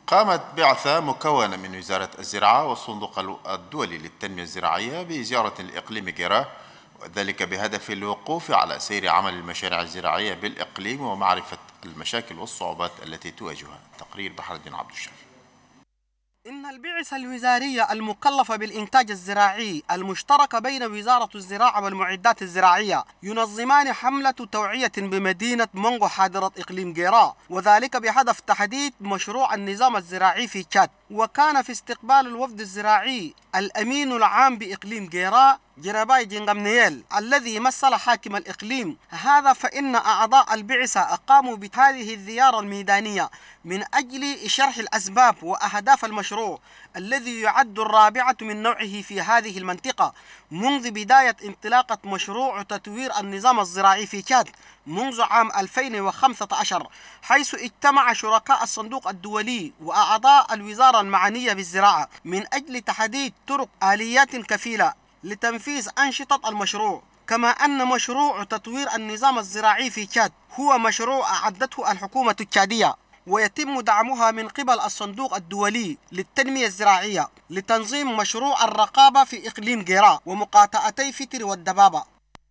قامت بعثة مكونة من وزارة الزراعة والصندوق الدولي للتنمية الزراعية بزيارة الإقليم جيراه، وذلك بهدف الوقوف على سير عمل المشاريع الزراعية بالإقليم ومعرفة المشاكل والصعوبات التي تواجهها. تقرير بحر الدين عبد الشافي. إن البعثة الوزارية المكلفة بالإنتاج الزراعي المشتركة بين وزارة الزراعة والمعدات الزراعية ينظمان حملة توعية بمدينة مونغو حاضرة إقليم جيراه، وذلك بهدف تحديد مشروع النظام الزراعي في تشاد. وكان في استقبال الوفد الزراعي الأمين العام بإقليم جيراه جيراباي جنغامنييل الذي مثل حاكم الإقليم هذا، فإن أعضاء البعثة أقاموا بهذه الزيارة الميدانية من أجل شرح الأسباب وأهداف المشروع الذي يعد الرابعة من نوعه في هذه المنطقة منذ بداية انطلاقة مشروع تطوير النظام الزراعي في تشاد منذ عام 2015، حيث اجتمع شركاء الصندوق الدولي وأعضاء الوزارة المعنية بالزراعة من أجل تحديد طرق آليات كفيلة لتنفيذ أنشطة المشروع. كما أن مشروع تطوير النظام الزراعي في تشاد هو مشروع أعدته الحكومة التشادية، ويتم دعمها من قبل الصندوق الدولي للتنمية الزراعية لتنظيم مشروع الرقابة في إقليم جيراه ومقاطعتي فتر والدبابة.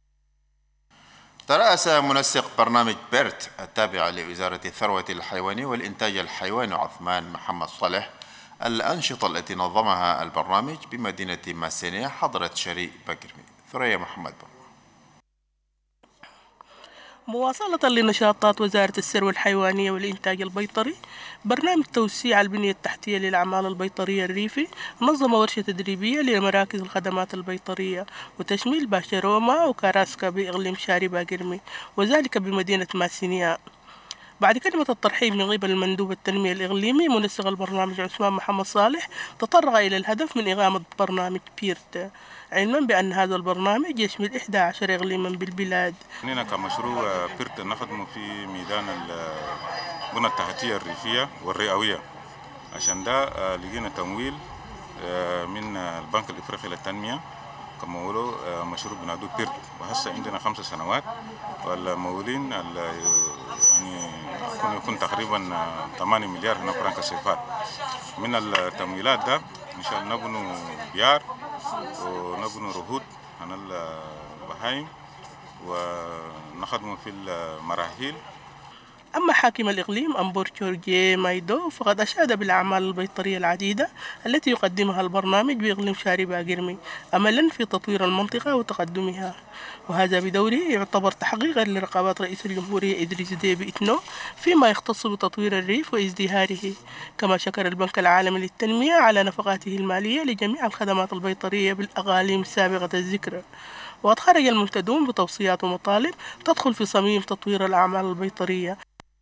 ترأس منسق برنامج بيرت التابع لوزارة الثروة الحيوانية والإنتاج الحيواني عثمان محمد صالح الأنشطة التي نظمها البرنامج بمدينة ماسينيا حضرة شريك بكرمي. ثريا محمد بن. مواصلة لنشاطات وزارة الثروة الحيوانية والإنتاج البيطري، برنامج توسيع البنية التحتية للأعمال البيطرية الريفي نظم ورشة تدريبية لمراكز الخدمات البيطرية وتشميل باشروما وكاراسكا بإقليم شاري باقرمي، وذلك بمدينة ماسينيا. بعد كلمة الترحيب من قبل المندوب التنمية الإقليمي منسق البرنامج عثمان محمد صالح، تطرق إلى الهدف من إقامة برنامج بيرت، علما بأن هذا البرنامج يشمل 11 إقليما بالبلاد. هنا كمشروع بيرت نخدم في ميدان البنى التحتية الريفية والرئوية، عشان ده لقينا تمويل من البنك الإفريقي للتنمية كمولو مشروع بنادو بيرت، وهسه عندنا 5 سنوات، والمولين يعني يكون تقريبا 8 مليار هنا فرنك الصيفات. من التمويلات ده إن شاء الله نبنوا بيار ونبنوا رهود عن البهايم ونخدموا في المراحيل. أما حاكم الإقليم أمبور جورجي مايدو فقد أشاد بالأعمال البيطرية العديدة التي يقدمها البرنامج بإقليم شاري باقرمي أملا في تطوير المنطقة وتقدمها، وهذا بدوره يعتبر تحقيقا لرغبات رئيس الجمهورية إدريس ديبي إتنو فيما يختص بتطوير الريف وازدهاره. كما شكر البنك العالمي للتنمية على نفقاته المالية لجميع الخدمات البيطرية بالأقاليم سابقة الذكر، وقد خرج المنتدون بتوصيات ومطالب تدخل في صميم تطوير الأعمال البيطرية.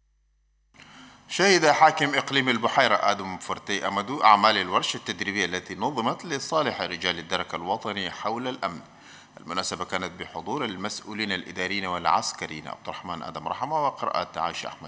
شهد حاكم إقليم البحيرة آدم فرتي أمدو أعمال الورشة التدريبية التي نظمت لصالح رجال الدرك الوطني حول الأمن. المناسبة كانت بحضور المسؤولين الإداريين والعسكريين. عبد الرحمن آدم رحمة وقراءة عائشة أحمد.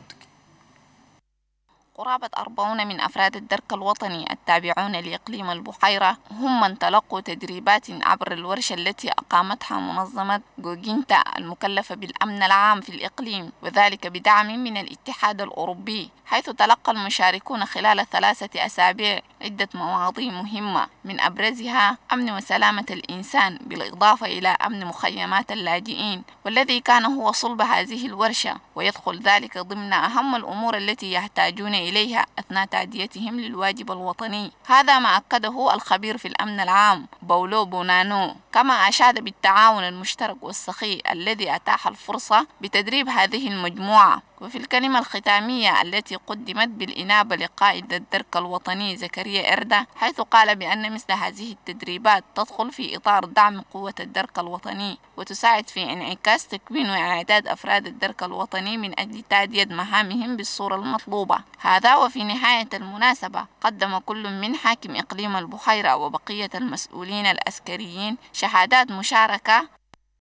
قرابة 40 من أفراد الدرك الوطني التابعون لإقليم البحيرة هم من تلقوا تدريبات عبر الورشة التي أقامتها منظمة جوجينتا المكلفة بالأمن العام في الإقليم، وذلك بدعم من الاتحاد الأوروبي، حيث تلقى المشاركون خلال 3 أسابيع عدة مواضيع مهمة، من أبرزها أمن وسلامة الإنسان بالإضافة إلى أمن مخيمات اللاجئين، والذي كان هو صلب هذه الورشة، ويدخل ذلك ضمن أهم الأمور التي يحتاجون إليها أثناء تأديتهم للواجب الوطني. هذا ما أكده الخبير في الأمن العام بولو بونانو، كما أشاد بالتعاون المشترك والسخي الذي أتاح الفرصة بتدريب هذه المجموعة. وفي الكلمة الختامية التي قدمت بالإنابة لقائد الدرك الوطني زكريا إردا، حيث قال بأن مثل هذه التدريبات تدخل في إطار دعم قوة الدرك الوطني وتساعد في انعكاس تكوين وإعداد أفراد الدرك الوطني من أجل تأدية مهامهم بالصورة المطلوبة. هذا وفي نهاية المناسبة قدم كل من حاكم إقليم البحيرة وبقية المسؤولين العسكريين شهادات مشاركة